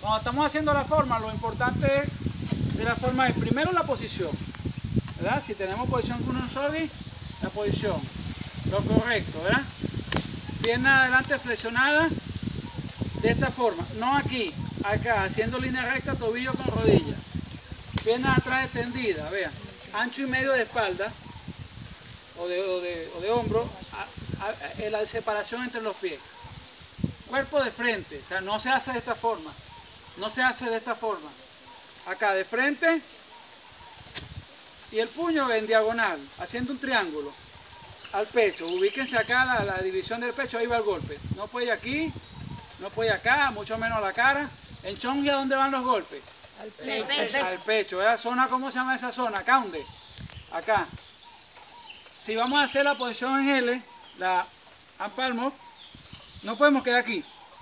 Cuando estamos haciendo la forma, lo importante de la forma es primero la posición, ¿verdad? Si tenemos posición con un soli, la posición, lo correcto, ¿verdad? Pierna adelante flexionada de esta forma, no aquí, acá, haciendo línea recta, tobillo con rodilla. Piernas atrás extendidas, vean, ancho y medio de espalda o de hombro, la separación entre los pies. Cuerpo de frente, o sea, no se hace de esta forma, no se hace de esta forma. Acá de frente y el puño en diagonal, haciendo un triángulo al pecho. Ubíquense acá la división del pecho, ahí va el golpe. No puede ir aquí, no puede ir acá, mucho menos la cara. En Chongi, ¿a dónde van los golpes? Al pecho. Al pecho, ¿verdad? Zona, ¿cómo se llama esa zona? Acá, ¿dónde? Acá. Si vamos a hacer la posición en L, la palmo, no podemos quedar aquí.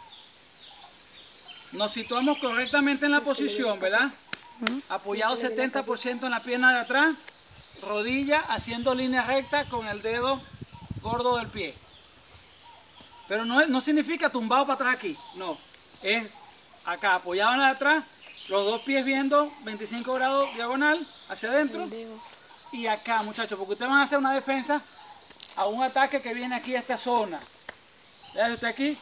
Nos situamos correctamente en la posición, ¿verdad? Apoyado 70% en la pierna de atrás, rodilla haciendo línea recta con el dedo gordo del pie. Pero no significa tumbado para atrás aquí, no. Es acá, apoyado en la de atrás, los dos pies viendo 25 grados diagonal hacia adentro. Y acá, muchachos, porque ustedes van a hacer una defensa a un ataque que viene aquí a esta zona. Vean usted aquí,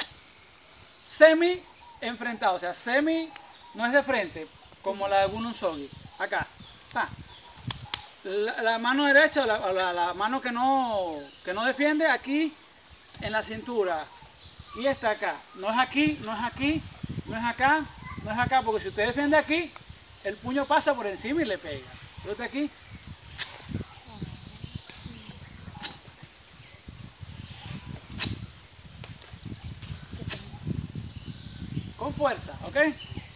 semi enfrentado, o sea, semi no es de frente, como la de Gunung Sogi. Acá, está. La mano derecha, la mano que no defiende, aquí en la cintura. Y esta acá, no es aquí, no es aquí, no es acá, no es acá, porque si usted defiende aquí, el puño pasa por encima y le pega. Usted aquí. Con fuerza, ¿ok?